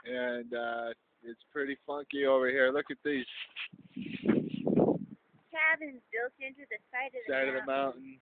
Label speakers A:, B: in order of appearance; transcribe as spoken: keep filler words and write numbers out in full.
A: and uh, it's pretty funky over here. Look at these
B: Cabins built into the side of the
A: side of the
B: mountain.
A: mountain.